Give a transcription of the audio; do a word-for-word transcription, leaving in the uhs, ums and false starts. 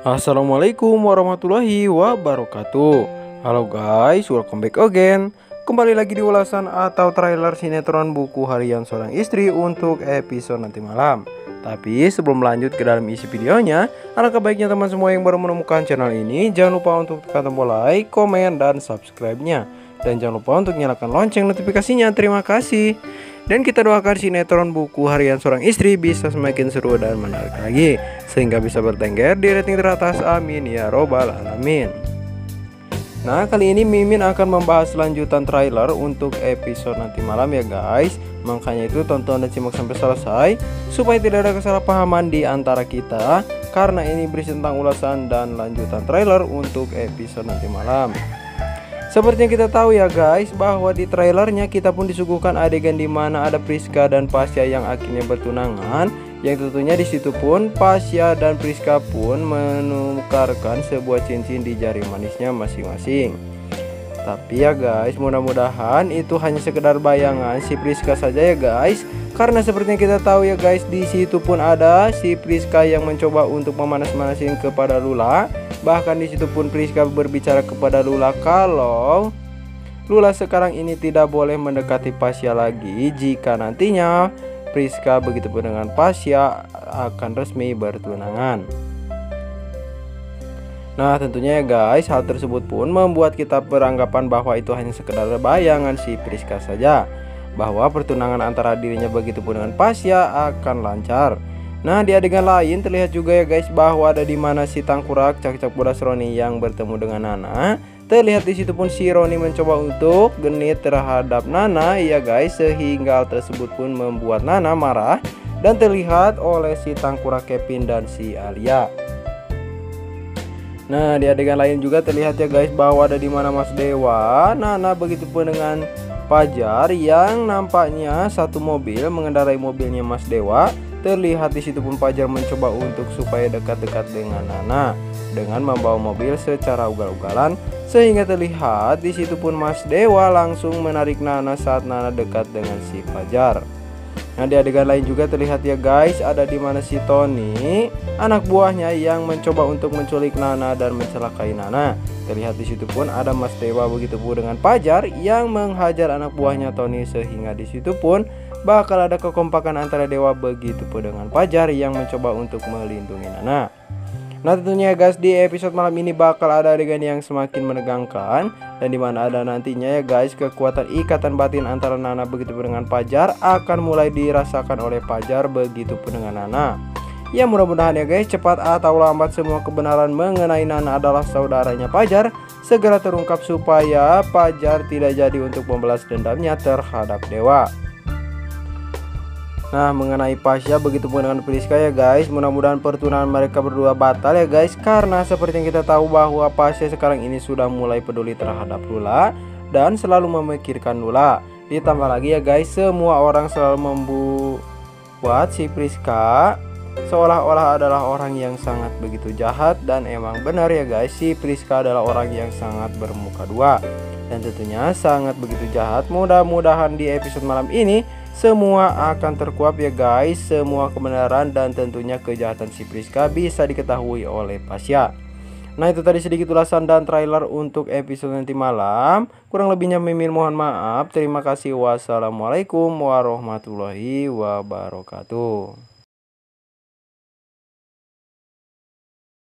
Assalamualaikum warahmatullahi wabarakatuh. Halo guys, welcome back again. Kembali lagi di ulasan atau trailer sinetron Buku Harian Seorang Istri untuk episode nanti malam. Tapi sebelum lanjut ke dalam isi videonya, alangkah baiknya teman semua yang baru menemukan channel ini jangan lupa untuk tekan tombol like, komen, dan subscribe-nya. Dan jangan lupa untuk nyalakan lonceng notifikasinya. Terima kasih. Dan kita doakan sinetron Buku Harian Seorang Istri bisa semakin seru dan menarik lagi, sehingga bisa bertengger di rating teratas. Amin ya robbal alamin. Nah, kali ini Mimin akan membahas lanjutan trailer untuk episode nanti malam ya guys. Makanya itu tonton dan simak sampai selesai supaya tidak ada kesalahpahaman di antara kita, karena ini berisi tentang ulasan dan lanjutan trailer untuk episode nanti malam. Seperti yang kita tahu ya guys, bahwa di trailernya kita pun disuguhkan adegan di mana ada Priska dan Pasya yang akhirnya bertunangan, yang tentunya di situ pun Pasya dan Priska pun menukarkan sebuah cincin di jari manisnya masing-masing. Tapi ya guys, mudah-mudahan itu hanya sekedar bayangan si Priska saja ya guys, karena seperti yang kita tahu ya guys, di situ pun ada si Priska yang mencoba untuk memanas-manasin kepada Lula. Bahkan di situ pun Priska berbicara kepada Lula kalau Lula sekarang ini tidak boleh mendekati Pasya lagi jika nantinya Priska begitu pun dengan Pasya akan resmi bertunangan. Nah, tentunya ya guys, hal tersebut pun membuat kita beranggapan bahwa itu hanya sekedar bayangan si Priska saja, bahwa pertunangan antara dirinya begitu pun dengan Pasya akan lancar. Nah, di adegan lain terlihat juga ya guys bahwa ada di mana si Tangkurak Cakcak Bodas Roni yang bertemu dengan Nana. Terlihat di situ pun si Roni mencoba untuk genit terhadap Nana ya guys, sehingga hal tersebut pun membuat Nana marah dan terlihat oleh si Tangkurak Kevin dan si Alia. Nah, di adegan lain juga terlihat ya guys bahwa ada di mana Mas Dewa, Nana begitu pun dengan Fajar yang nampaknya satu mobil mengendarai mobilnya Mas Dewa. Terlihat di situ pun Fajar mencoba untuk supaya dekat-dekat dengan Nana dengan membawa mobil secara ugal-ugalan, sehingga terlihat di situ pun Mas Dewa langsung menarik Nana saat Nana dekat dengan si Fajar. Nah, di adegan lain juga terlihat ya guys ada di mana si Tony, anak buahnya yang mencoba untuk menculik Nana dan mencelakai Nana. Terlihat di situ pun ada Mas Dewa begitu pun dengan Fajar yang menghajar anak buahnya Tony, sehingga di situ pun bakal ada kekompakan antara Dewa begitu pun dengan Fajar yang mencoba untuk melindungi Nana. Nah, tentunya guys di episode malam ini bakal ada adegan yang semakin menegangkan, dan dimana ada nantinya ya guys kekuatan ikatan batin antara Nana begitu pun dengan Fajar akan mulai dirasakan oleh Fajar begitu pun dengan Nana. Ya, mudah-mudahan ya guys cepat atau lambat semua kebenaran mengenai Nana adalah saudaranya Fajar segera terungkap supaya Fajar tidak jadi untuk membalas dendamnya terhadap Dewa. Nah, mengenai Pasya begitu pun dengan Priska ya guys, mudah-mudahan pertunangan mereka berdua batal ya guys, karena seperti yang kita tahu bahwa Pasya sekarang ini sudah mulai peduli terhadap Lula dan selalu memikirkan Lula. Ditambah lagi ya guys, semua orang selalu membuat si Priska seolah-olah adalah orang yang sangat begitu jahat, dan emang benar ya guys, si Priska adalah orang yang sangat bermuka dua dan tentunya sangat begitu jahat. Mudah-mudahan di episode malam ini semua akan terkuak ya guys, semua kebenaran dan tentunya kejahatan si Priska bisa diketahui oleh Pasya. Nah, itu tadi sedikit ulasan dan trailer untuk episode nanti malam. Kurang lebihnya Mimin mohon maaf. Terima kasih. Wassalamualaikum warahmatullahi wabarakatuh.